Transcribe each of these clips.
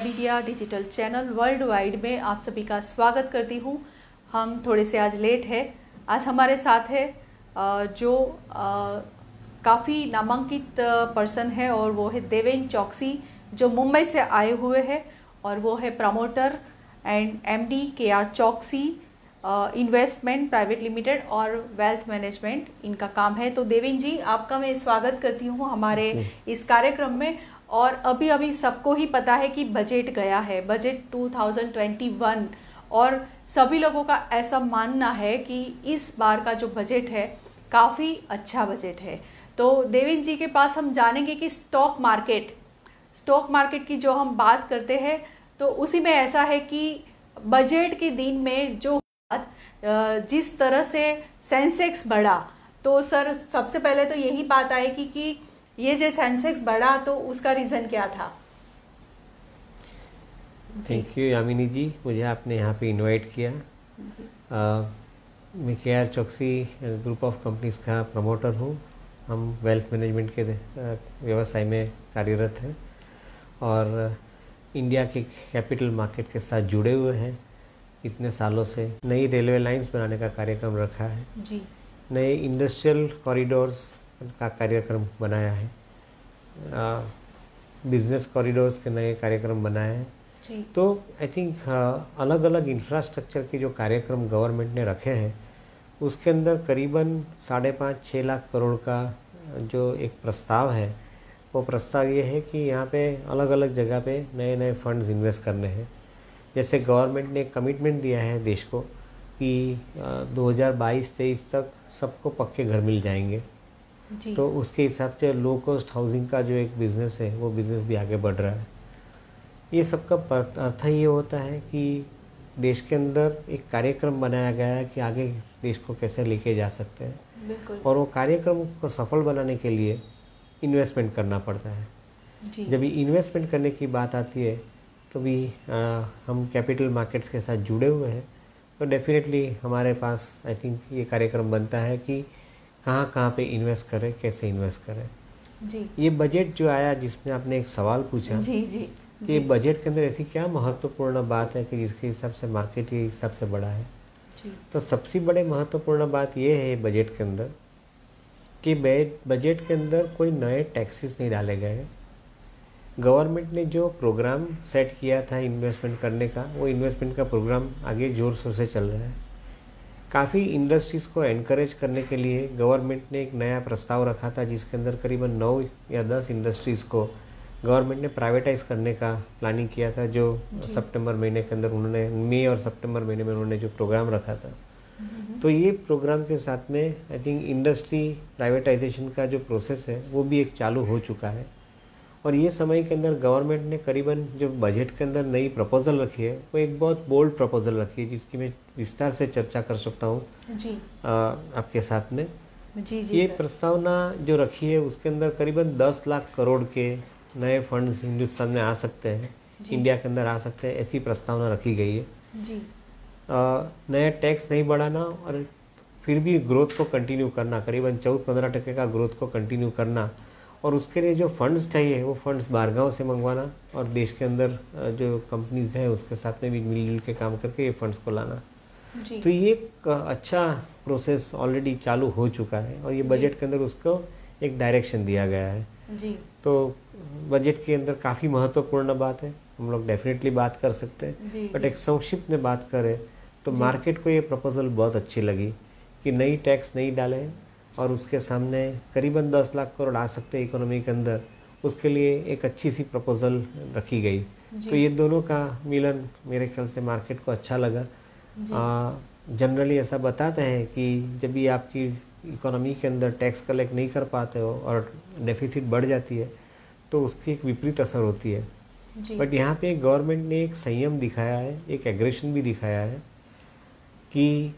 Media digital channel world wide में आप सभी का स्वागत करती हूँ। हम थोड़े से आज लेट है। आज हमारे साथ है जो काफ़ी नामांकित पर्सन है और वो है देवेन चौकसी, जो मुंबई से आए हुए हैं और वो है promoter and MD KR Chouksey investment private limited और वेल्थ मैनेजमेंट इनका काम है। तो देवेन जी, आपका मैं स्वागत करती हूँ हमारे इस कार्यक्रम में। और अभी सबको ही पता है कि बजट गया है, बजट 2021, और सभी लोगों का ऐसा मानना है कि इस बार का जो बजट है काफ़ी अच्छा बजट है। तो देवेन जी के पास हम जानेंगे कि स्टॉक मार्केट की जो हम बात करते हैं तो उसी में ऐसा है कि बजट के दिन में जो जिस तरह से सेंसेक्स बढ़ा, तो सर सबसे पहले तो यही बात आएगी कि ये जो सेंसेक्स बढ़ा तो उसका रीज़न क्या था? थैंक यू यामिनी जी, मुझे आपने यहाँ पे इनवाइट किया। मैं KR Chouksey group of companies का प्रमोटर हूँ। हम वेल्थ मैनेजमेंट के व्यवसाय में कार्यरत हैं और इंडिया के कैपिटल मार्केट के साथ जुड़े हुए हैं इतने सालों से। नई रेलवे लाइंस बनाने का कार्यक्रम रखा है जी। नए इंडस्ट्रियल कॉरिडोर्स का कार्यक्रम बनाया है, बिजनेस कॉरिडोर्स के नए कार्यक्रम बनाए हैं। तो आई थिंक अलग अलग इंफ्रास्ट्रक्चर के जो कार्यक्रम गवर्नमेंट ने रखे हैं उसके अंदर करीबन 5.5-6 लाख करोड़ का जो एक प्रस्ताव है, वो प्रस्ताव ये है कि यहाँ पे अलग अलग जगह पे नए नए फंड्स इन्वेस्ट करने हैं। जैसे गवर्नमेंट ने कमिटमेंट दिया है देश को कि 2022-23 तक सबको पक्के घर मिल जाएंगे, तो उसके हिसाब से लो कॉस्ट हाउसिंग का जो एक बिज़नेस है वो बिज़नेस भी आगे बढ़ रहा है। ये सबका अर्थ ये होता है कि देश के अंदर एक कार्यक्रम बनाया गया है कि आगे देश को कैसे लेके जा सकते हैं, और वो कार्यक्रम को सफल बनाने के लिए इन्वेस्टमेंट करना पड़ता है। जब ये इन्वेस्टमेंट करने की बात आती है तो भी हम कैपिटल मार्केट्स के साथ जुड़े हुए हैं, तो डेफिनेटली हमारे पास आई थिंक ये कार्यक्रम बनता है कि कहाँ पे इन्वेस्ट करें, कैसे इन्वेस्ट करें जी। ये बजट जो आया जिसमें आपने एक सवाल पूछा कि ये बजट के अंदर ऐसी क्या महत्वपूर्ण बात है कि जिसके हिसाब से मार्केट ये सबसे बड़ा है जी। तो सबसे बड़े महत्वपूर्ण बात ये है बजट के अंदर कि बजट के अंदर कोई नए टैक्सेस नहीं डाले गए। गवर्नमेंट ने जो प्रोग्राम सेट किया था इन्वेस्टमेंट करने का, वो इन्वेस्टमेंट का प्रोग्राम आगे ज़ोर शोर से चल रहा है। काफ़ी इंडस्ट्रीज़ को एनकरेज करने के लिए गवर्नमेंट ने एक नया प्रस्ताव रखा था जिसके अंदर करीबन 9 या 10 इंडस्ट्रीज़ को गवर्नमेंट ने प्राइवेटाइज करने का प्लानिंग किया था, जो सितंबर महीने के अंदर उन्होंने, मई और सितंबर महीने में उन्होंने जो प्रोग्राम रखा था। तो ये प्रोग्राम के साथ में आई थिंक इंडस्ट्री प्राइवेटाइजेशन का जो प्रोसेस है वो भी एक चालू हो चुका है। और ये समय के अंदर गवर्नमेंट ने करीबन जो बजट के अंदर नई प्रपोजल रखी है वो एक बहुत बोल्ड प्रपोजल रखी है जिसकी मैं विस्तार से चर्चा कर सकता हूँ आपके साथ में जी। ये प्रस्तावना जो रखी है उसके अंदर करीबन 10 लाख करोड़ के नए फंड्स हिंदुस्तान में आ सकते हैं, इंडिया के अंदर आ सकते हैं, ऐसी प्रस्तावना रखी गई है जी। नया टैक्स नहीं बढ़ाना और फिर भी ग्रोथ को कंटिन्यू करना, करीबन 14-15% का ग्रोथ को कंटिन्यू करना, और उसके लिए जो फंड्स चाहिए वो फंड्स बाहरगांव से मंगवाना और देश के अंदर जो कंपनीज हैं उसके साथ में भी मिलजुल के काम करके ये फंड्स को लाना जी। तो ये एक अच्छा प्रोसेस ऑलरेडी चालू हो चुका है और ये बजट के अंदर उसको एक डायरेक्शन दिया गया है जी। तो बजट के अंदर काफ़ी महत्वपूर्ण बात है, हम लोग डेफिनेटली बात कर सकते हैं, बट एक संक्षिप्त में बात करें तो मार्केट को ये प्रपोजल बहुत अच्छी लगी कि नई टैक्स नहीं डालें और उसके सामने करीबन 10 लाख करोड़ आ सकते हैं इकोनॉमी के अंदर, उसके लिए एक अच्छी सी प्रपोजल रखी गई। तो ये दोनों का मिलन मेरे ख्याल से मार्केट को अच्छा लगा। जनरली ऐसा बताते हैं कि जब भी आपकी इकोनॉमी के अंदर टैक्स कलेक्ट नहीं कर पाते हो और डेफिसिट बढ़ जाती है तो उसकी एक विपरीत असर होती है, बट यहाँ पे गवर्नमेंट ने एक संयम दिखाया है, एक एग्रेशन भी दिखाया है कि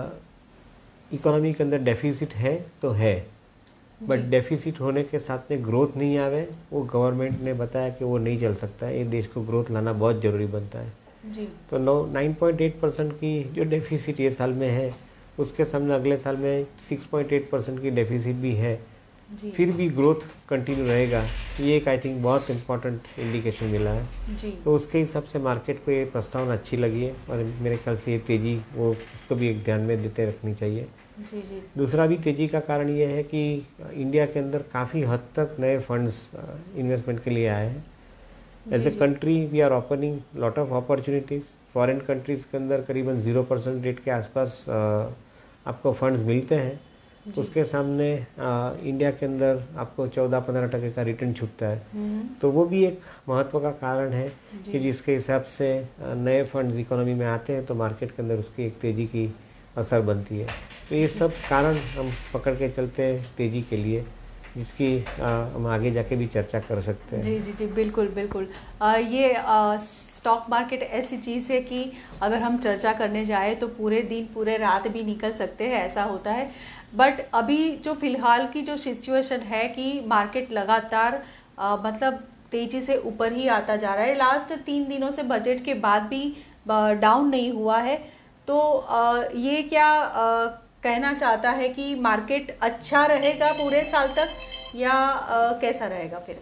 इकोनॉमी के अंदर डेफिसिट है तो है, बट डेफिसिट होने के साथ में ग्रोथ नहीं आवे, वो गवर्नमेंट ने बताया कि वो नहीं चल सकता है, ये देश को ग्रोथ लाना बहुत ज़रूरी बनता है जी। तो 9.8% की जो डेफिसिट ये साल में है उसके सामने अगले साल में 6.8% की डेफिसिट भी है, फिर भी ग्रोथ कंटिन्यू रहेगा, ये एक आई थिंक बहुत इम्पोर्टेंट इंडिकेशन मिला है जी। तो उसके हिसाब से मार्केट को ये प्रस्तावना अच्छी लगी है और मेरे ख्याल से ये तेज़ी वो उसको भी एक ध्यान में देते रखनी चाहिए जी जी। दूसरा भी तेज़ी का कारण ये है कि इंडिया के अंदर काफ़ी हद तक नए फंड्स इन्वेस्टमेंट के लिए आए हैं। As a country we are opening lot of opportunities. Foreign countries के अंदर करीबन 0% रेट के आसपास आपको फंड्स मिलते हैं, उसके सामने इंडिया के अंदर आपको 14-15% का रिटर्न छूटता है। तो वो भी एक महत्व का कारण है कि जिसके हिसाब से नए फंड्स इकोनॉमी में आते हैं तो मार्केट के अंदर उसकी एक तेज़ी की असर बनती है। तो ये सब कारण हम पकड़ के चलते हैं तेज़ी के लिए, जिसकी हम आगे जाके भी चर्चा कर सकते हैं। जी जी जी, बिल्कुल बिल्कुल। ये स्टॉक मार्केट ऐसी चीज़ है कि अगर हम चर्चा करने जाए तो पूरे दिन पूरे रात भी निकल सकते हैं, ऐसा होता है। बट अभी जो फ़िलहाल की जो सिचुएशन है कि मार्केट लगातार मतलब तेज़ी से ऊपर ही आता जा रहा है। लास्ट 3 दिनों से बजट के बाद भी डाउन नहीं हुआ है। तो ये क्या कहना चाहता है कि मार्केट अच्छा रहेगा पूरे साल तक या कैसा रहेगा फिर?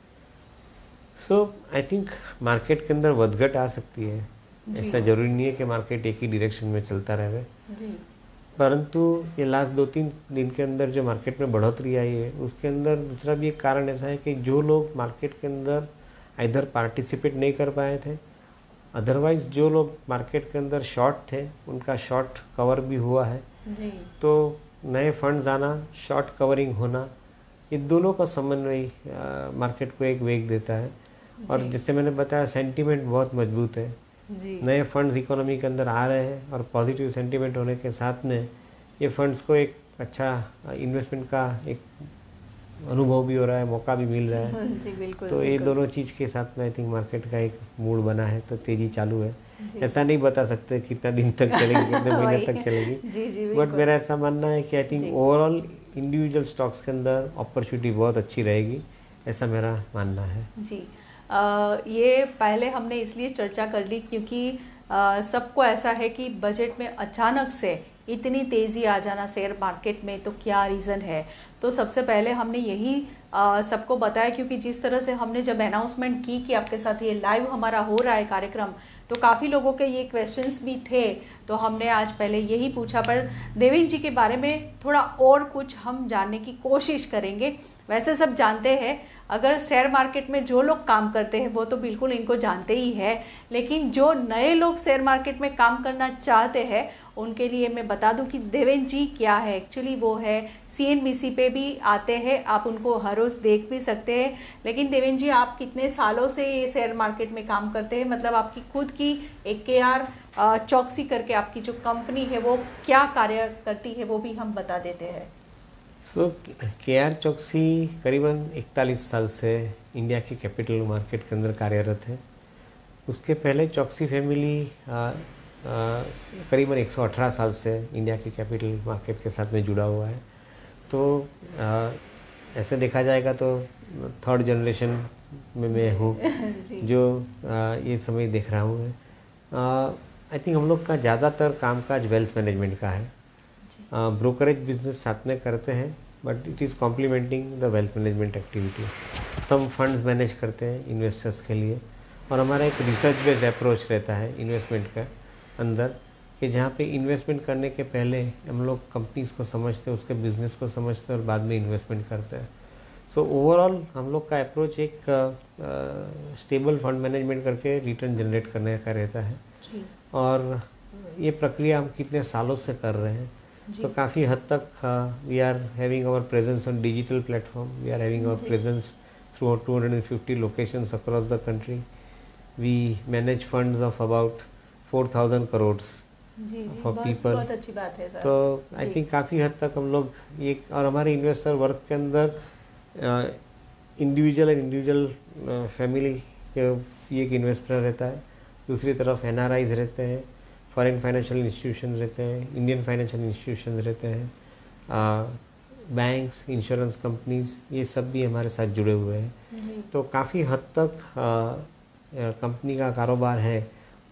आई थिंक मार्केट के अंदर वधघट आ सकती है। ऐसा जरूरी नहीं है कि मार्केट एक ही डायरेक्शन में चलता रहे जी। परंतु ये लास्ट 2-3 दिन के अंदर जो मार्केट में बढ़ोतरी आई है उसके अंदर दूसरा भी एक कारण ऐसा है कि जो लोग मार्केट के अंदर इधर पार्टिसिपेट नहीं कर पाए थे, अदरवाइज जो लोग मार्केट के अंदर शॉर्ट थे उनका शॉर्ट कवर भी हुआ है जी। तो नए फंड्स आना, शॉर्ट कवरिंग होना, ये दोनों का समन्वय मार्केट को एक वेग देता है। और जैसे मैंने बताया सेंटीमेंट बहुत मजबूत है जी। नए फंड्स इकोनॉमी के अंदर आ रहे हैं और पॉजिटिव सेंटीमेंट होने के साथ में ये फंड्स को एक अच्छा इन्वेस्टमेंट का एक अनुभव भी हो रहा है, मौका भी मिल रहा है जी, बिल्कुल, तो ये दोनों चीज़ के साथ में आई थिंक मार्केट का एक मूड बना है, तो तेज़ी चालू है। ऐसा नहीं बता सकते कितना दिन तक चलेगी, कितने महीने तक चलेगी, बट मेरा ऐसा मानना है कि I think overall individual stocks के अंदर अपॉर्चुनिटी बहुत अच्छी रहेगी, ऐसा मेरा मानना है जी। ये पहले हमने इसलिए चर्चा कर ली क्योंकि सबको ऐसा है कि बजट में अचानक से इतनी तेज़ी आ जाना शेयर मार्केट में, तो क्या रीज़न है। तो सबसे पहले हमने यही सबको बताया, क्योंकि जिस तरह से हमने जब अनाउंसमेंट की कि आपके साथ ये लाइव हमारा हो रहा है कार्यक्रम, तो काफ़ी लोगों के ये क्वेश्चंस भी थे, तो हमने आज पहले यही पूछा। पर देवेंद्र जी के बारे में थोड़ा और कुछ हम जानने की कोशिश करेंगे। वैसे सब जानते हैं, अगर शेयर मार्केट में जो लोग काम करते हैं वो तो बिल्कुल इनको जानते ही है, लेकिन जो नए लोग शेयर मार्केट में काम करना चाहते हैं उनके लिए मैं बता दूं कि देवेंद्र जी क्या है। एक्चुअली वो है CNBC पे भी आते हैं, आप उनको हर रोज़ देख भी सकते हैं। लेकिन देवेंद्र जी, आप कितने सालों से ये शेयर मार्केट में काम करते हैं, मतलब आपकी खुद की एक KR चौकसी करके आपकी जो कंपनी है वो क्या कार्य करती है वो भी हम बता देते हैं। KR चौकसी करीबन 41 साल से इंडिया के कैपिटल मार्केट के अंदर कार्यरत है। उसके पहले चौकसी फैमिली करीबन 118 साल से इंडिया के कैपिटल मार्केट के साथ में जुड़ा हुआ है। तो ऐसे देखा जाएगा तो 3rd जनरेशन में मैं हूँ जो ये समय देख रहा हूँ। आई थिंक हम लोग का ज़्यादातर कामकाज वेल्थ मैनेजमेंट का है। ब्रोकरेज बिजनेस साथ में करते हैं, but it is complimenting the wealth management activity. Some funds manage करते हैं इन्वेस्टर्स के लिए, और हमारा एक रिसर्च बेस्ड अप्रोच रहता है इन्वेस्टमेंट का अंदर, कि जहाँ पे इन्वेस्टमेंट करने के पहले हम लोग कंपनीज को समझते हैं, उसके बिजनेस को समझते हैं और बाद में इन्वेस्टमेंट करते हैं। सो ओवरऑल हम लोग का अप्रोच एक स्टेबल फंड मैनेजमेंट करके रिटर्न जनरेट करने का रहता है। और ये प्रक्रिया हम कितने सालों से कर रहे हैं, तो काफ़ी हद तक we are having our presence on digital platform, we are having our presence through 250 locations across the country. We manage funds of about 4000 crore for people. बहुत अच्छी बात है सर। तो आई थिंक काफ़ी हद तक हम लोग ये, और हमारे इन्वेस्टर वर्क के अंदर इंडिविजुअल फैमिली के एक इन्वेस्टर रहता है, दूसरी तरफ NRIs रहते हैं, फॉरेन फाइनेंशियल इंस्टीट्यूशन रहते हैं, इंडियन फाइनेंशियल इंस्टीट्यूशन रहते हैं, बैंक्स, इंश्योरेंस कंपनीज, ये सब भी हमारे साथ जुड़े हुए हैं। तो काफ़ी हद तक कंपनी का कारोबार है वो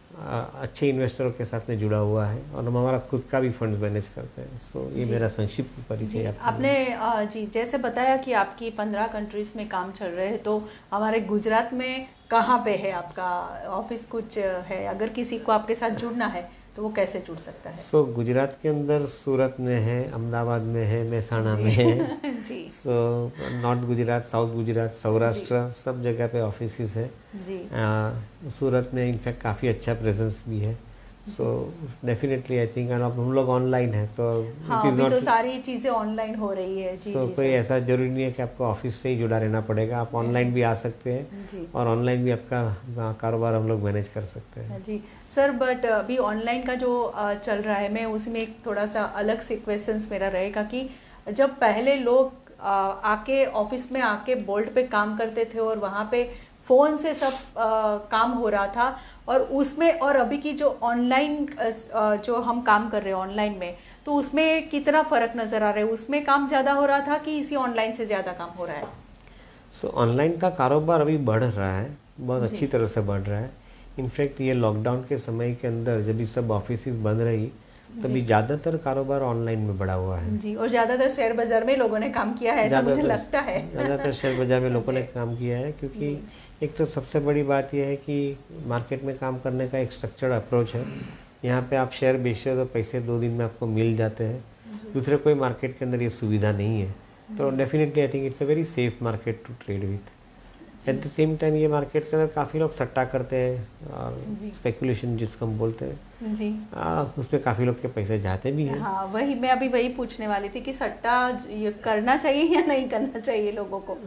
अच्छे इन्वेस्टरों के साथ में जुड़ा हुआ है और हम हमारा खुद का भी फंड्स मैनेज करते हैं। सो ये मेरा संक्षिप्त परिचय आपने जी जैसे बताया कि आपकी 15 कंट्रीज़ में काम चल रहे हैं, तो हमारे गुजरात में कहाँ पे है आपका ऑफिस कुछ है? अगर किसी को आपके साथ जुड़ना है तो वो कैसे जुड़ सकता है? सो गुजरात के अंदर सूरत में है, अहमदाबाद में है, महसाणा में है। जी। So north Gujarat, south Gujarat, Saurashtra सब जगह पे ऑफिसेस है जी। सूरत में इनफैक्ट काफ़ी अच्छा प्रेजेंस भी है। सो डेफिनेटली आई थिंक हम लोग ऑनलाइन है तो हाँ, इट इज नॉट, तो सारी चीज़ें ऑनलाइन हो रही है जी। सो कोई ऐसा जरूरी नहीं है कि आपको ऑफिस से ही जुड़ा रहना पड़ेगा, आप ऑनलाइन भी आ सकते हैं और ऑनलाइन भी आपका कारोबार हम लोग मैनेज कर सकते हैं जी सर। बट अभी ऑनलाइन का जो चल रहा है, मैं उसमें एक थोड़ा सा अलग से क्वेश्चंस मेरा रहेगा कि जब पहले लोग आके ऑफिस में आके बोल्ट पे काम करते थे और वहाँ पे फ़ोन से सब काम हो रहा था, और उसमें और अभी की जो ऑनलाइन जो हम काम कर रहे हैं ऑनलाइन में, तो उसमें कितना फ़र्क नज़र आ रहा है? उसमें काम ज़्यादा हो रहा था कि इसी ऑनलाइन से ज़्यादा काम हो रहा है? सो ऑनलाइन का कारोबार अभी बढ़ रहा है, बहुत अच्छी तरह से बढ़ रहा है। इनफैक्ट ये लॉकडाउन के समय के अंदर जब ये सब ऑफिसेज बंद रही तभी ज़्यादातर कारोबार ऑनलाइन में बढ़ा हुआ है जी। और ज़्यादातर शेयर बाजार में लोगों ने काम किया है, ऐसा मुझे लगता है। ज़्यादातर शेयर बाजार में लोगों ने काम किया है, क्योंकि एक तो सबसे बड़ी बात यह है कि मार्केट में काम करने का एक स्ट्रक्चर्ड अप्रोच है। यहाँ पे आप शेयर बेचते हो तो पैसे 2 दिन में आपको मिल जाते हैं। दूसरे कोई मार्केट के अंदर ये सुविधा नहीं है। तो definitely I think it's a very safe market to trade with. At the same time ये मार्केट के अंदर काफ़ी लोग सट्टा करते हैं और स्पेकुलेशन जिसको हम बोलते हैं जी, उसमें काफ़ी लोग के पैसे जाते भी हैं। हाँ, मैं अभी वही पूछने वाली थी कि सट्टा करना चाहिए या नहीं करना चाहिए लोगों को।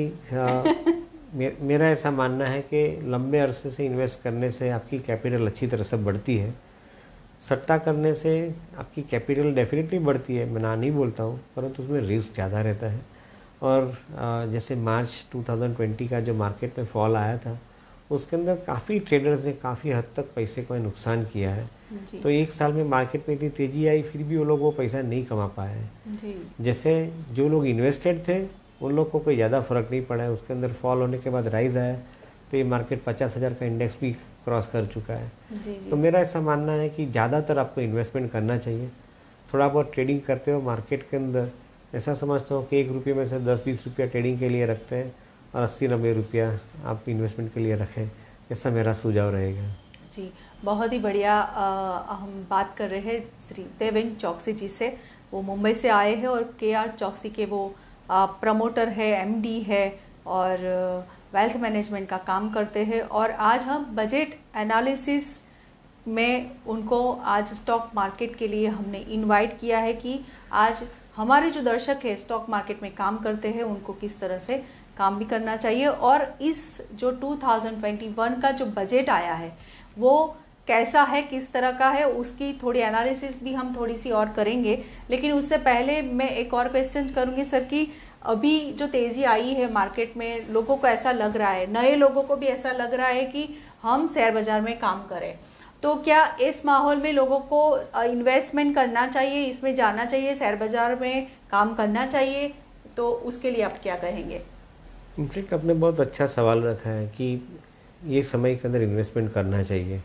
मेरा ऐसा मानना है कि लंबे अरसे से इन्वेस्ट करने से आपकी कैपिटल अच्छी तरह से बढ़ती है। सट्टा करने से आपकी कैपिटल डेफिनेटली बढ़ती है, मैं ना नहीं बोलता हूँ, परंतु उसमें रिस्क ज़्यादा रहता है। और जैसे मार्च 2020 का जो मार्केट में फॉल आया था, उसके अंदर काफ़ी ट्रेडर्स ने काफ़ी हद तक पैसे को नुकसान किया है। तो एक साल में मार्केट में इतनी तेज़ी आई, फिर भी वो लोग वो पैसा नहीं कमा पाए हैं। जैसे जो लोग इन्वेस्टेड थे उन लोग को कोई ज़्यादा फ़र्क नहीं पड़ा है। उसके अंदर फॉल होने के बाद राइज आया तो ये मार्केट 50,000 का इंडेक्स भी क्रॉस कर चुका है। तो मेरा ऐसा मानना है कि ज़्यादातर आपको इन्वेस्टमेंट करना चाहिए। थोड़ा बहुत ट्रेडिंग करते हो मार्केट के अंदर, ऐसा समझता हूँ कि 1 रुपये में से 10-20 रुपया ट्रेडिंग के लिए रखते हैं और 80-90 रुपया आप इन्वेस्टमेंट के लिए रखें, ऐसा मेरा सुझाव रहेगा जी। बहुत ही बढ़िया। हम बात कर रहे हैं श्री देवेंद्र चौकसी जी से। वो मुंबई से आए हैं और KR चौकसी के वो प्रमोटर है, MD है और वेल्थ मैनेजमेंट का काम करते हैं। और आज हम बजट एनालिसिस में उनको आज स्टॉक मार्केट के लिए हमने इनवाइट किया है कि आज हमारे जो दर्शक है स्टॉक मार्केट में काम करते हैं उनको किस तरह से काम भी करना चाहिए, और इस जो 2021 का जो बजट आया है वो कैसा है, किस तरह का है, उसकी थोड़ी एनालिसिस भी हम थोड़ी सी और करेंगे। लेकिन उससे पहले मैं एक और क्वेश्चन करूँगी सर कि अभी जो तेज़ी आई है मार्केट में, लोगों को ऐसा लग रहा है, नए लोगों को भी ऐसा लग रहा है कि हम शेयर बाजार में काम करें, तो क्या इस माहौल में लोगों को इन्वेस्टमेंट करना चाहिए, इसमें जाना चाहिए, शेयर बाजार में काम करना चाहिए? तो उसके लिए आप क्या कहेंगे? इनफैक्ट आपने बहुत अच्छा सवाल रखा है कि ये समय के अंदर इन्वेस्टमेंट करना चाहिए।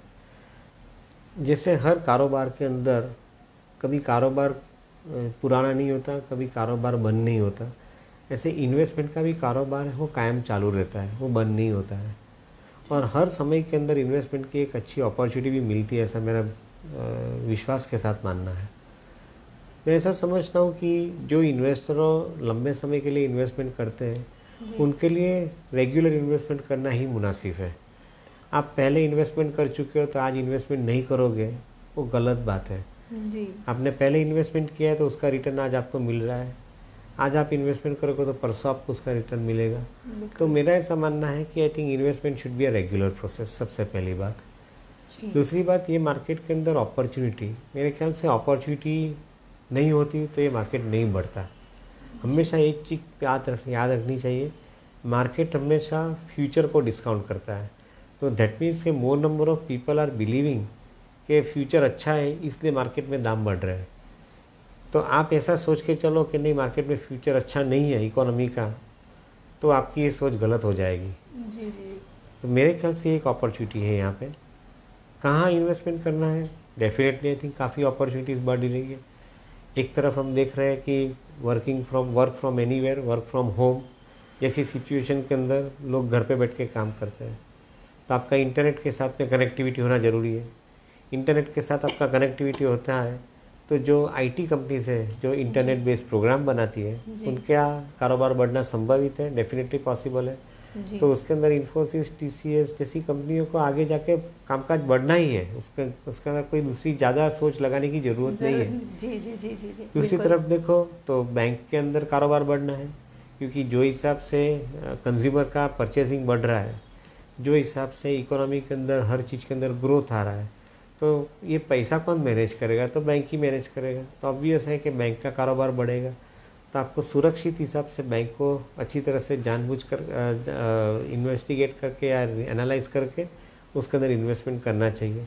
जैसे हर कारोबार के अंदर कभी कारोबार पुराना नहीं होता, कभी कारोबार बंद नहीं होता, ऐसे इन्वेस्टमेंट का भी कारोबार है वो कायम चालू रहता है, वो बंद नहीं होता है। और हर समय के अंदर इन्वेस्टमेंट की एक अच्छी अपॉर्चुनिटी भी मिलती है, ऐसा मेरा विश्वास के साथ मानना है। मैं ऐसा समझता हूँ कि जो इन्वेस्टरों लंबे समय के लिए इन्वेस्टमेंट करते हैं उनके लिए रेगुलर इन्वेस्टमेंट करना ही मुनासिब है। आप पहले इन्वेस्टमेंट कर चुके हो तो आज इन्वेस्टमेंट नहीं करोगे, वो गलत बात है जी। आपने पहले इन्वेस्टमेंट किया है तो उसका रिटर्न आज आपको मिल रहा है, आज आप इन्वेस्टमेंट करोगे तो परसों आपको उसका रिटर्न मिलेगा। तो मेरा ऐसा मानना है कि I think investment should be a regular process, सबसे पहली बात। दूसरी बात, ये मार्केट के अंदर अपॉर्चुनिटी, मेरे ख्याल से अपॉर्चुनिटी नहीं होती तो ये मार्केट नहीं बढ़ता। हमेशा एक चीज़ याद रखनी चाहिए, मार्केट हमेशा फ्यूचर को डिस्काउंट करता है। तो दैट मीन्स के more number of people are believing कि फ्यूचर अच्छा है इसलिए मार्केट में दाम बढ़ रहे हैं। तो आप ऐसा सोच के चलो कि नहीं मार्केट में फ्यूचर अच्छा नहीं है इकोनॉमी का, तो आपकी ये सोच गलत हो जाएगी जी। तो मेरे ख्याल से एक अपॉर्चुनिटी है यहाँ पे, कहाँ इन्वेस्टमेंट करना है, डेफिनेटली आई थिंक काफ़ी अपॉर्चुनिटीज़ बढ़ रही है। एक तरफ हम देख रहे हैं कि work from anywhere, work from home जैसी सिचुएशन के अंदर लोग घर पे बैठ के काम करते हैं, तो आपका इंटरनेट के साथ में कनेक्टिविटी होना ज़रूरी है। इंटरनेट के साथ आपका कनेक्टिविटी होता है तो जो आईटी कंपनीज है जो इंटरनेट बेस्ड प्रोग्राम बनाती है उनका कारोबार बढ़ना संभावित है, डेफिनेटली पॉसिबल है। तो उसके अंदर इन्फोसिस, टीसीएस जैसी कंपनियों को आगे जाके कामकाज बढ़ना ही है, उसके अंदर कोई दूसरी ज़्यादा सोच लगाने की ज़रूरत नहीं है। जी जी जी जी जी। दूसरी तरफ देखो तो बैंक के अंदर कारोबार बढ़ना है, क्योंकि जो हिसाब से कंज्यूमर का परचेसिंग बढ़ रहा है, जो हिसाब से इकोनॉमी के अंदर हर चीज़ के अंदर ग्रोथ आ रहा है, तो ये पैसा कौन मैनेज करेगा, तो बैंक ही मैनेज करेगा। तो ऑब्वियस है कि बैंक का कारोबार बढ़ेगा, तो आपको सुरक्षित हिसाब से बैंक को अच्छी तरह से जानबूझकर इन्वेस्टिगेट करके या एनालाइज करके उसके अंदर इन्वेस्टमेंट करना चाहिए।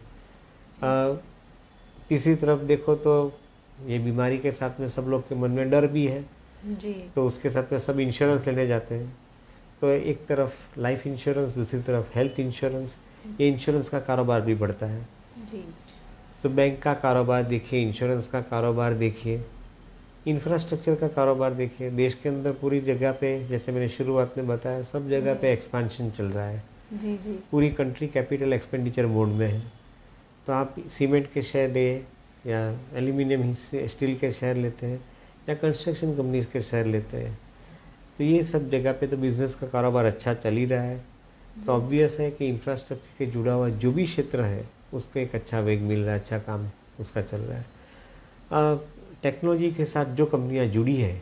तीसरी तरफ देखो तो ये बीमारी के साथ में सब लोग के मन में डर भी है जी, तो उसके साथ में सब इंश्योरेंस लेने जाते हैं। तो एक तरफ लाइफ इंश्योरेंस, दूसरी तरफ हेल्थ इंश्योरेंस, ये इंश्योरेंस का कारोबार भी बढ़ता है जी। तो बैंक का कारोबार देखिए, इंश्योरेंस का कारोबार देखिए, इंफ्रास्ट्रक्चर का कारोबार देखिए। देश के अंदर पूरी जगह पे, जैसे मैंने शुरुआत में बताया, सब जगह पे एक्सपांशन चल रहा है। जी जी। पूरी कंट्री कैपिटल एक्सपेंडिचर मोड में है। तो आप सीमेंट के शेयर ले या एल्यूमिनियम स्टील के शेयर लेते हैं या कंस्ट्रक्शन कंपनीज के शेयर लेते हैं, तो ये सब जगह पे तो बिज़नेस का कारोबार अच्छा चल ही रहा है। तो ऑब्वियस है कि इंफ्रास्ट्रक्चर के जुड़ा हुआ जो भी क्षेत्र है उसको एक अच्छा वेग मिल रहा है, अच्छा काम उसका चल रहा है। टेक्नोलॉजी के साथ जो कंपनियां जुड़ी है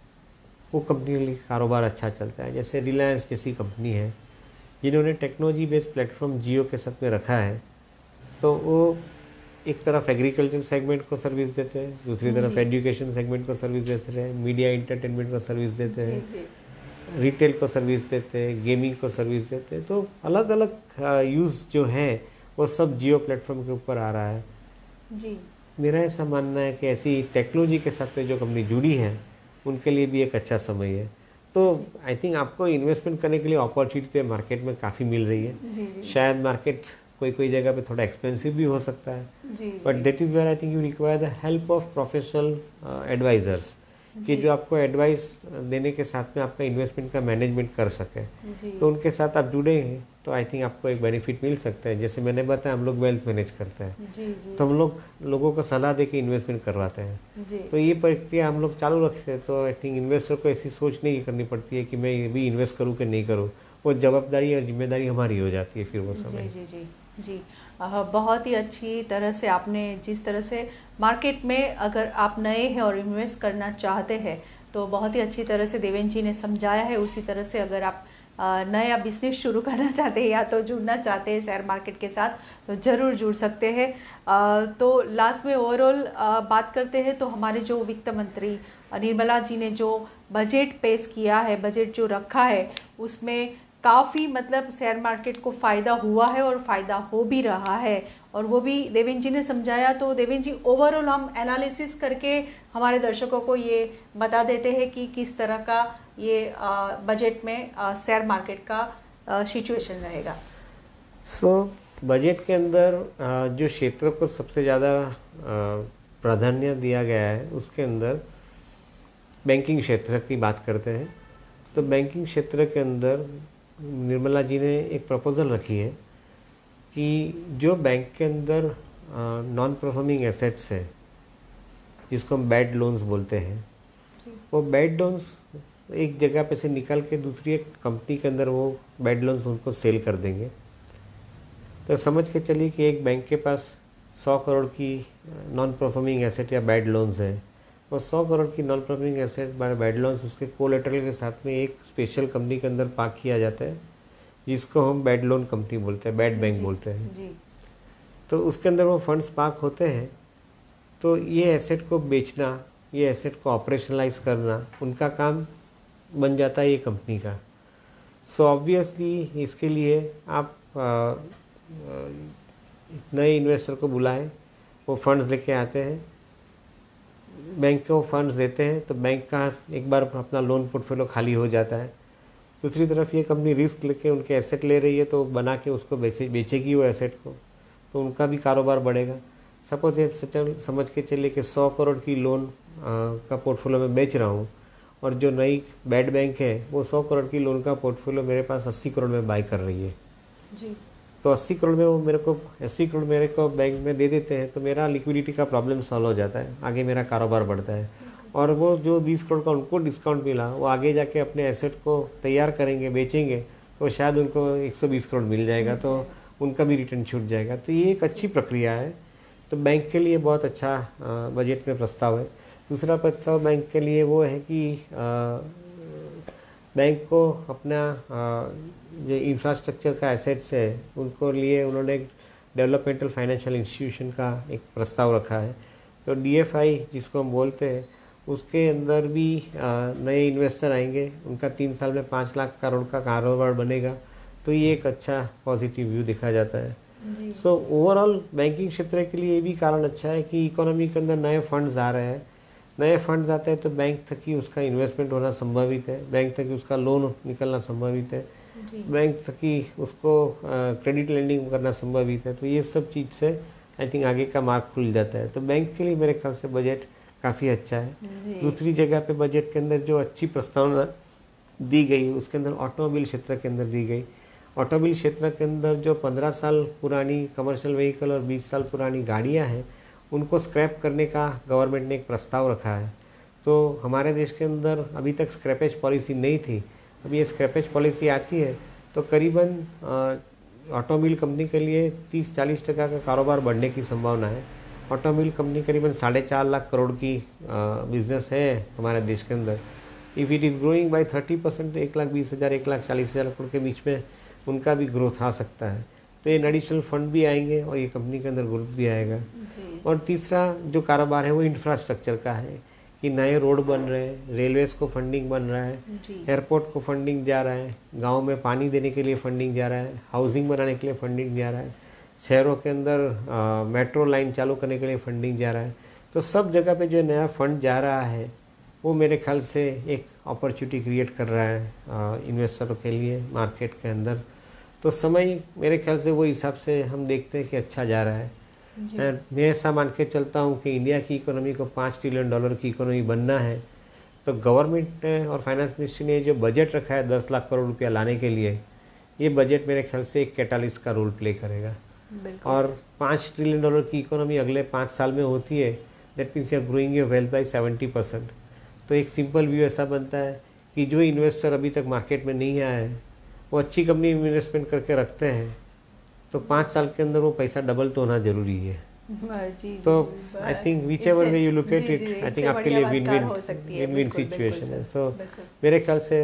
वो कंपनी के लिए कारोबार अच्छा चलता है। जैसे रिलायंस जैसी कंपनी है जिन्होंने टेक्नोलॉजी बेस्ड प्लेटफॉर्म जियो के साथ में रखा है, तो वो एक तरफ एग्रीकल्चर सेगमेंट को सर्विस देते हैं, दूसरी तरफ एजुकेशन सेगमेंट को सर्विस देते हैं, मीडिया इंटरटेनमेंट को सर्विस देते हैं, रिटेल को सर्विस देते हैं, गेमिंग को सर्विस देते हैं। तो अलग अलग यूज़ जो है वो सब जियो प्लेटफॉर्म के ऊपर आ रहा है जी। मेरा ऐसा मानना है कि ऐसी टेक्नोलॉजी के साथ में जो कंपनी जुड़ी है उनके लिए भी एक अच्छा समय है। तो आई थिंक आपको इन्वेस्टमेंट करने के लिए अपॉर्चुनिटी मार्केट में काफ़ी मिल रही है। जी, शायद मार्केट कोई जगह पे थोड़ा एक्सपेंसिव भी हो सकता है, but that is where I think you require the help of professional advisors कि जो आपको एडवाइस देने के साथ में आपका इन्वेस्टमेंट का मैनेजमेंट कर सके। तो उनके साथ आप जुड़े हैं तो आई थिंक आपको एक बेनिफिट मिल सकता है। जैसे मैंने बताया, हम लोग वेल्थ मैनेज करते हैं जी, जी। तो हम लोगों को सलाह दे के इन्वेस्टमेंट करवाते हैं जी। तो ये प्रक्रिया हम लोग चालू रखते हैं। तो आई थिंक इन्वेस्टर को ऐसी सोच नहीं करनी पड़ती है कि मैं ये भी इन्वेस्ट करूँ कि नहीं करूँ, वो जवाबदारी और जिम्मेदारी हमारी हो जाती है फिर वो समय। जी जी जी जी। बहुत ही अच्छी तरह से आपने, जिस तरह से मार्केट में अगर आप नए हैं और इन्वेस्ट करना चाहते हैं तो बहुत ही अच्छी तरह से देवेंद्र जी ने समझाया है। उसी तरह से अगर आप नया बिजनेस शुरू करना चाहते हैं या तो जुड़ना चाहते हैं शेयर मार्केट के साथ तो ज़रूर जुड़ सकते हैं। तो लास्ट में ओवरऑल बात करते हैं तो हमारे जो वित्त मंत्री निर्मला जी ने जो बजट पेश किया है, बजट जो रखा है, उसमें काफ़ी मतलब शेयर मार्केट को फ़ायदा हुआ है और फ़ायदा हो भी रहा है और वो भी देवेंद्र जी ने समझाया। तो देवेंद्र जी, ओवरऑल हम एनालिसिस करके हमारे दर्शकों को ये बता देते हैं कि किस तरह का ये बजट में शेयर मार्केट का सिचुएशन रहेगा। बजट के अंदर जो क्षेत्र को सबसे ज़्यादा प्राधान्य दिया गया है उसके अंदर बैंकिंग क्षेत्र की बात करते हैं। तो बैंकिंग क्षेत्र के अंदर निर्मला जी ने एक प्रपोजल रखी है कि जो बैंक के अंदर नॉन परफॉर्मिंग एसेट्स है, जिसको हम बैड लोन्स बोलते हैं, वो बैड लोन्स एक जगह पे से निकल के दूसरी एक कंपनी के अंदर वो बैड लोन्स उनको सेल कर देंगे। तो समझ के चलिए कि एक बैंक के पास 100 करोड़ की नॉन परफॉर्मिंग एसेट या बैड लोन्स है, वो 100 करोड़ की non performing asset bad loans उसके कोलेटरल के साथ में एक स्पेशल कंपनी के अंदर पार्क किया जाता है जिसको हम बैड लोन कंपनी बोलते हैं, बैड बैंक बोलते हैं जी। तो उसके अंदर वो फंड्स पार्क होते हैं। तो ये एसेट को बेचना, ये एसेट को ऑपरेशनलाइज करना उनका काम बन जाता है ये कंपनी का। सो ऑब्वियसली इसके लिए आप नए इन्वेस्टर को बुलाएं, वो फंड्स लेके आते हैं, बैंक को फंड्स देते हैं, तो बैंक का एक बार अपना लोन पोर्टफोलियो खाली हो जाता है। दूसरी तरफ ये कंपनी रिस्क लेके उनके एसेट ले रही है तो बना के उसको बेचेगी वो एसेट को। तो उनका भी कारोबार बढ़ेगा। सपोज ये समझ के चलिए कि 100 करोड़ की लोन का पोर्टफोलियो में बेच रहा हूँ, और जो नई बैड बैंक है वो 100 करोड़ की लोन का पोर्टफोलियो मेरे पास 80 करोड़ में बाई कर रही है जी। तो 80 करोड़ में वो मेरे को 80 करोड़ मेरे को बैंक में दे देते हैं, तो मेरा लिक्विडिटी का प्रॉब्लम सॉल्व हो जाता है, आगे मेरा कारोबार बढ़ता है। और वो जो 20 करोड़ का उनको डिस्काउंट मिला, वो आगे जाके अपने एसेट को तैयार करेंगे, बेचेंगे, तो शायद उनको 120 करोड़ मिल जाएगा, तो उनका भी रिटर्न छूट जाएगा। तो ये एक अच्छी प्रक्रिया है। तो बैंक के लिए बहुत अच्छा बजट में प्रस्ताव है। दूसरा प्रस्ताव बैंक के लिए वो है कि बैंक को अपना जो इंफ्रास्ट्रक्चर का एसेट्स है उनको लिए उन्होंने एक डेवलपमेंटल फाइनेंशियल इंस्टीट्यूशन का एक प्रस्ताव रखा है। तो DFI जिसको हम बोलते हैं, उसके अंदर भी नए इन्वेस्टर आएंगे, उनका 3 साल में 5 लाख करोड़ का कारोबार बनेगा। तो ये एक अच्छा पॉजिटिव व्यू दिखा जाता है। सो ओवरऑल बैंकिंग क्षेत्र के लिए ये भी कारण अच्छा है कि इकोनॉमी के अंदर नए फंड्स आ रहे हैं। नए फंड्स आते हैं तो बैंक तक ही उसका इन्वेस्टमेंट होना संभावित है, बैंक तक ही उसका लोन निकलना संभावित है, बैंक तक ही उसको क्रेडिट लेंडिंग करना संभावित है। तो ये सब चीज़ से आई थिंक आगे का मार्ग खुल जाता है। तो बैंक के लिए मेरे ख्याल से बजट काफ़ी अच्छा है। दूसरी जगह पे बजट के अंदर जो अच्छी प्रस्तावना दी गई उसके अंदर ऑटोमोबाइल क्षेत्र के अंदर दी गई। ऑटोमोबाइल क्षेत्र के अंदर जो 15 साल पुरानी कमर्शियल व्हीकल और 20 साल पुरानी गाड़ियाँ हैं उनको स्क्रैप करने का गवर्नमेंट ने एक प्रस्ताव रखा है। तो हमारे देश के अंदर अभी तक स्क्रैपेज पॉलिसी नहीं थी, अभी ये स्क्रैपेज पॉलिसी आती है तो करीबन ऑटोमोबाइल कंपनी के लिए 30-40% का कारोबार बढ़ने की संभावना है। ऑटोमोबाइल कंपनी करीबन 4.5 लाख करोड़ की बिजनेस है हमारे देश के अंदर। If it is growing by 30%, 1,20,000 1,40,000 crore के बीच में उनका भी ग्रोथ आ सकता है। तो ये एडिशनल फंड भी आएंगे और ये कंपनी के अंदर ग्रोथ भी आएगा। और तीसरा जो कारोबार है वो इंफ्रास्ट्रक्चर का है कि नए रोड बन रहे हैं, रेलवेज़ को फंडिंग बन रहा है, एयरपोर्ट को फंडिंग जा रहा है, गांव में पानी देने के लिए फंडिंग जा रहा है, हाउसिंग बनाने के लिए फंडिंग जा रहा है, शहरों के अंदर मेट्रो लाइन चालू करने के लिए फंडिंग जा रहा है। तो सब जगह पे जो नया फंड जा रहा है वो मेरे ख्याल से एक अपॉर्चुनिटी क्रिएट कर रहा है इन्वेस्टरों के लिए मार्केट के अंदर। तो समय मेरे ख्याल से वो हिसाब से हम देखते हैं कि अच्छा जा रहा है। मैं ऐसा मान के चलता हूँ कि इंडिया की इकोनॉमी को $5 ट्रिलियन की इकोनॉमी बनना है तो गवर्नमेंट ने और फाइनेंस मिनिस्ट्री ने जो बजट रखा है 10 लाख करोड़ रुपया लाने के लिए, ये बजट मेरे ख्याल से एक कैटालिस्ट का रोल प्ले करेगा। और $5 ट्रिलियन की इकोनॉमी अगले 5 साल में होती है, that means you are growing your wealth by 70%। तो एक सिंपल व्यू ऐसा बनता है कि जो इन्वेस्टर अभी तक मार्केट में नहीं आया है वो अच्छी कंपनी में इन्वेस्टमेंट करके रखते हैं तो 5 साल के अंदर वो पैसा डबल तो होना जरूरी है। तो I think whichever way you look at it, I think आपके लिए विन विन सिचुएशन है। सो मेरे ख्याल से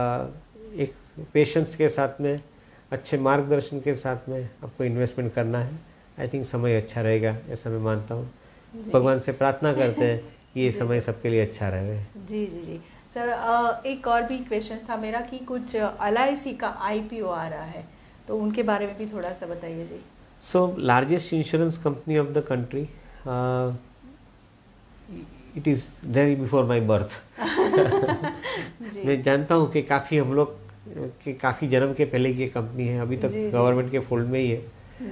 एक पेशेंस के साथ में, अच्छे मार्गदर्शन के साथ में आपको इन्वेस्टमेंट करना है। आई थिंक समय अच्छा रहेगा ऐसा मैं मानता हूँ। भगवान से प्रार्थना करते हैं कि ये समय सबके लिए अच्छा रहे। जी जी जी सर, एक और भी क्वेश्चन था मेरा कि कुछ LIC का IPO आ रहा है, तो उनके बारे में भी थोड़ा सा बताइए जी। So largest insurance company of the country, it is there before my birth. मैं जानता हूँ कि काफ़ी हम लोग के काफ़ी जन्म के पहले की ये कंपनी है, अभी तक गवर्नमेंट के फोल्ड में ही है।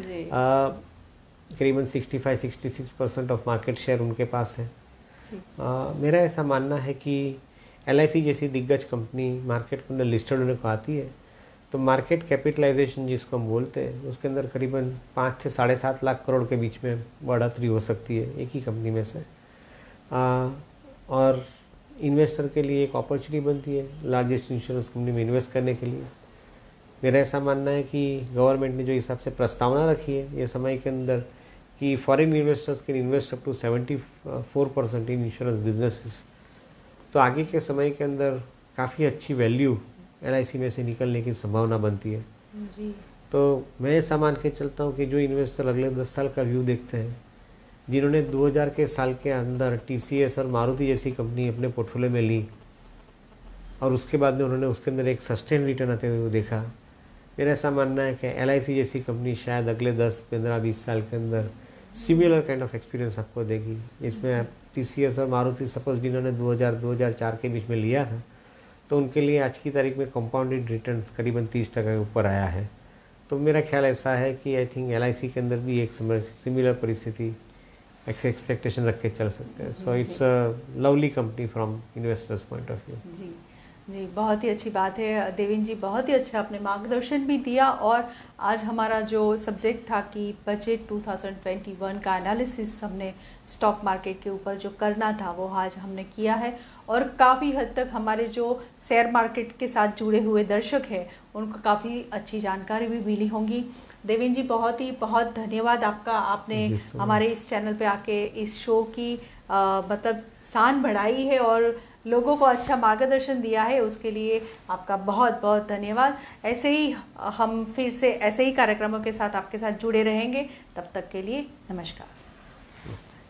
करीबन 65-66% ऑफ मार्केट शेयर उनके पास है। मेरा ऐसा मानना है कि LIC जैसी दिग्गज कंपनी मार्केट के अंदर लिस्टेड होने को आती है तो मार्केट कैपिटलाइजेशन जिसको हम बोलते हैं उसके अंदर करीबन 5 से 7.5 लाख करोड़ के बीच में बढ़ोतरी हो सकती है एक ही कंपनी में से। और इन्वेस्टर के लिए एक अपॉर्चुनिटी बनती है लार्जेस्ट इंश्योरेंस कंपनी में इन्वेस्ट करने के लिए। मेरा ऐसा मानना है कि गवर्नमेंट ने जो हिसाब से प्रस्तावना रखी है ये समय के अंदर कि foreign investors can invest up to 74% in insurance businesses, तो आगे के समय के अंदर काफ़ी अच्छी वैल्यू LIC में से निकलने की संभावना बनती है जी। तो मैं ऐसा मान के चलता हूँ कि जो इन्वेस्टर अगले 10 साल का व्यू देखते हैं, जिन्होंने 2000 के साल के अंदर TCS और मारुति जैसी कंपनी अपने पोर्टफोलियो में ली और उसके बाद में उन्होंने उसके अंदर एक सस्टेन रिटर्न आते हुए देखा, मेरा ऐसा मानना है कि LIC जैसी कंपनी शायद अगले 10, 15, 20 साल के अंदर सिमिलर काइंड ऑफ एक्सपीरियंस आपको देगी। इसमें TCS और मारुति सपोज जिन्होंने 2000-2004 के बीच में लिया था तो उनके लिए आज की तारीख में कंपाउंडेड रिटर्न करीबन 30% के ऊपर आया है। तो मेरा ख्याल ऐसा है कि आई थिंक LIC के अंदर भी एक सिमिलर परिस्थिति एक्सपेक्टेशन रख के चल सकते हैं। So it's a lovely company from investors point of view. जी जी, बहुत ही अच्छी बात है देवेंद्र जी, बहुत ही अच्छा आपने मार्गदर्शन भी दिया। और आज हमारा जो सब्जेक्ट था कि बजट 2021 का एनालिसिस हमने स्टॉक मार्केट के ऊपर जो करना था वो आज हमने किया है। और काफ़ी हद तक हमारे जो शेयर मार्केट के साथ जुड़े हुए दर्शक हैं उनको काफ़ी अच्छी जानकारी भी मिली होंगी। देवेंद्र जी बहुत धन्यवाद आपका, आपने हमारे इस चैनल पे आके इस शो की मतलब शान बढ़ाई है और लोगों को अच्छा मार्गदर्शन दिया है, उसके लिए आपका बहुत बहुत धन्यवाद। ऐसे ही हम फिर से ऐसे ही कार्यक्रमों के साथ आपके साथ जुड़े रहेंगे। तब तक के लिए नमस्कार।